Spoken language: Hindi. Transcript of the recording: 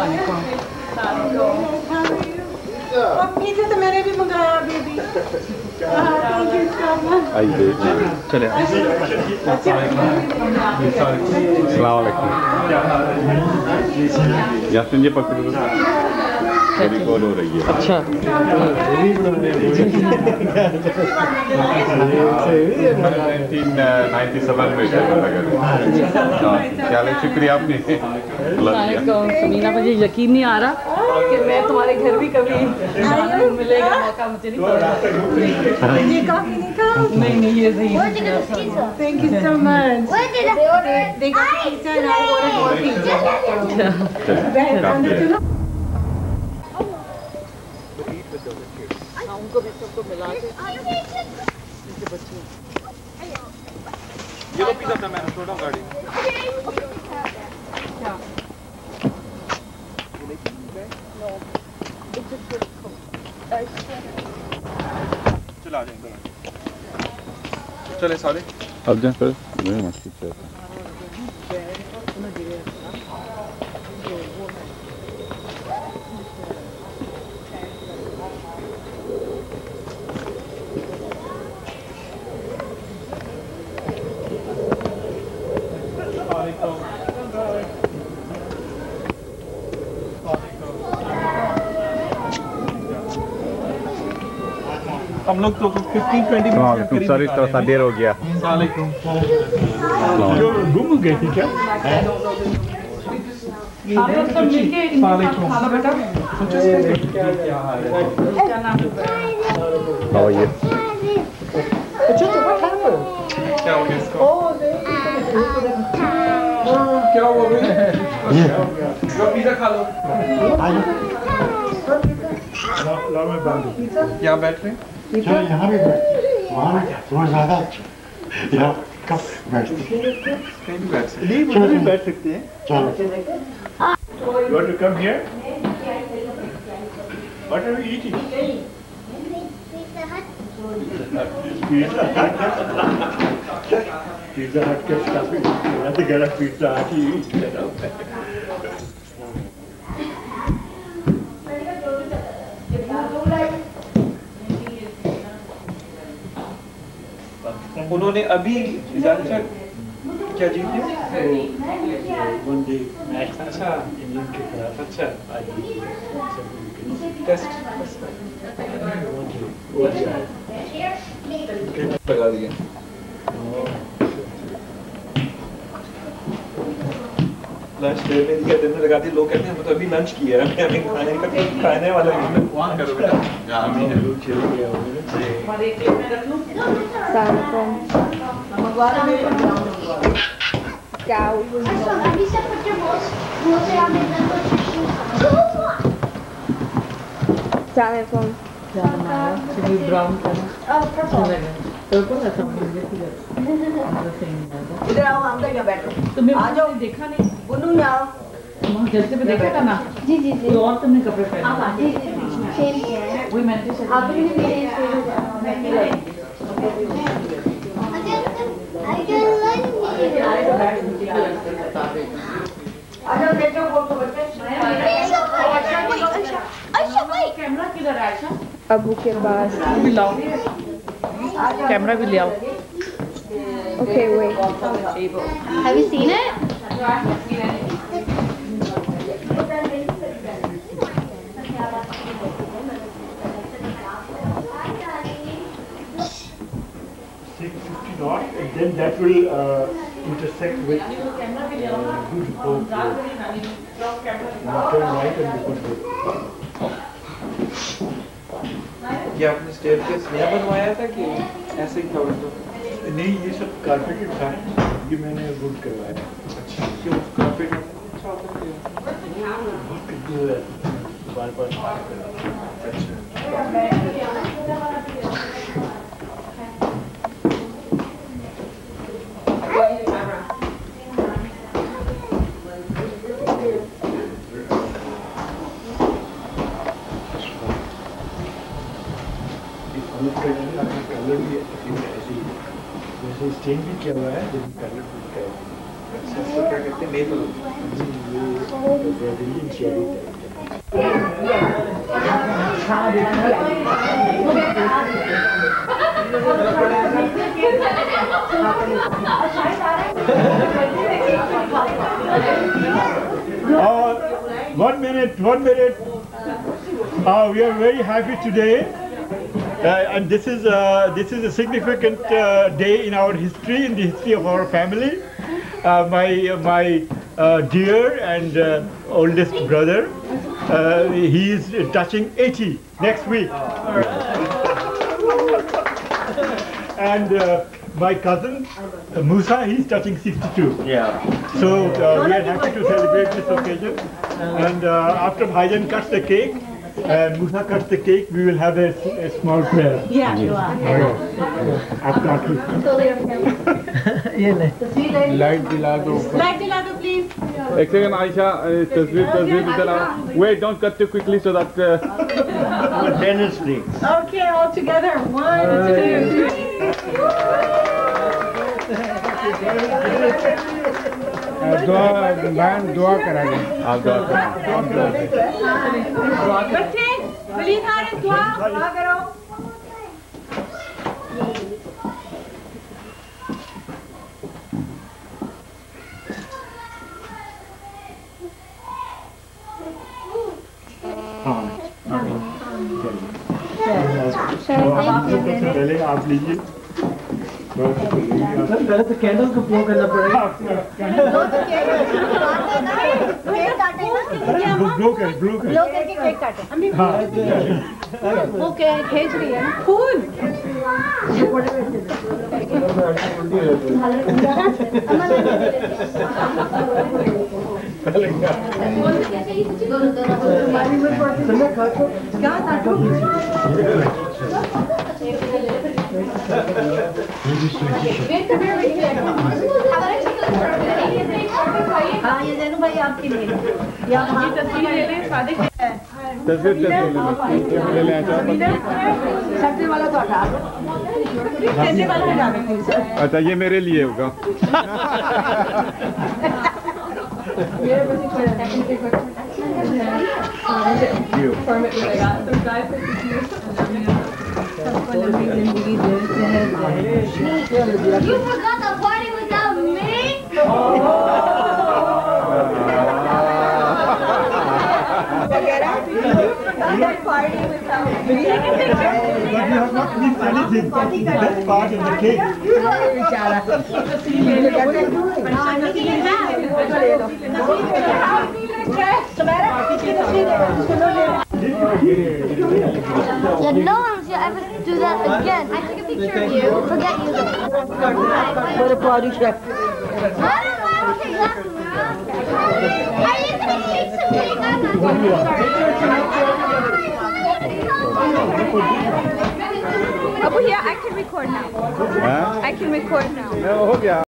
पिज़्ज़ा तो मैंने भी मंगाया अभी भी। आइए चले यास्मिन जी पकड़ लो, मेरी कॉल हो रही है। अच्छा 1997 में क्या शुक्रिया आपने। समीना, मुझे यकीन नहीं आ रहा कि मैं तुम्हारे घर भी कभी मिलेगा मौका, मुझे नहीं पता। ये कॉफी नहीं खाओ? नहीं ये सही है। Thank you so much. They got pizza and I ordered more pizza. उनको भी सबको मिला के बच्चे ये लो पिज़्ज़ा था, मैंने छोड़ा गाड़ी में। चला जाएंगे चले सारे अब जा कर मैं मस्ती कर हम लोग तो 15-20 मिनट सर इस तरह सा देर हो गया। गुम गए थी क्या? आप लोग सब मिलके खाना बेटा क्या हो गया इसको? क्या हुआ भाई? पिज़्ज़ा खा लो। यहाँ बैठ रहे? चलो यहाँ भी बैठ, वहाँ भी थोड़ा ज़्यादा अच्छा, यहाँ कब बैठ कहीं भी बैठ सकते नहीं, उधर भी बैठ सकते हैं। चलो You want to come here? What are you eating? Pizza Hut. Pizza Hut के stuff है। मैं तो कह रहा Pizza Hut ही eat कर रहा हूँ। उन्होंने अभी क्या जीत लिया? वनडे मैच अच्छा इंग्लैंड के खिलाफ अच्छा टेस्ट लगा दिए। लंच ले लिया, डिनर लगा दी। लोग कहते हैं हम तो अभी लंच किया है, हमें खाने वाला वहाँ करो बेटा। इधर आओ, अंदर क्या बैठो। तुम्हें आ जाओ, देखा नहीं बुनू आओ वहाँ जलसे पे देखा था ना। जी जी जी। और तुमने कपड़े पहने? जी जी सेम किया है। वही मैंने आपने भी मेरे कैमरा किधर है? अबू के पास भी लाओ, कैमरा भी ले आओ। Okay, wait. Have you seen it? and then that will intersect with good hope. Turn right and good hope. ये आपने स्टेयरकेस नया बनवाया था कि ऐसे ही था? नहीं, ये सब कारपेटेड था, ये मैंने वुड करवाया। अच्छा क्यों कारपेट अच्छा होता है? बार-बार अच्छा कलर भी ऐसे स्टेन भी किया हुआ है, लेकिन कलर भी किया हुआ है। इसको क्या कहते हैं maple One minute. We are very happy today, and this is a significant day in our history, in the history of our family. My dear and oldest brother, he is touching 80 next week, and my cousin Musa, he is touching 62. Yeah. So we are happy to celebrate this occasion. And after Bhaijan cuts the cake and Musa cuts the cake, we will have a small prayer. Yeah, you are. Light dila do. Light dila do, please. एक सेकंड आयशा तस्वीर चलाओ. Wait, don't cut too quickly so that Simultaneously. Okay, all together. 1, 2, 3. दुआ कराएंगे. आप दुआ करें. बच्चे वलीद हारिस दुआ करो. पहले आप लीजिए. पहले तो कैंडल को ब्लो करना पड़ेगा. ब्लो करके केक काटे. वो क्या खींच रही है ना फूल. क्या काटो. हाँ ये जैनू भाई आपके लिए. यहाँ तस्वीर ले लें. सादे तस्वीर ले लें. सब्जी वाला तो हटा दो. सब्जी वाला हटा दो. अच्छा ये मेरे लिए होगा. You forgot the party without me? But you have not missed anything. That part in the cake. Yeah, no one should ever do that again. I took a picture of you. Forget you. What a party chef. I don't take that from you. Are you going to take some cake? I'm not. Abu, here I can record now. I can record now. हो गया.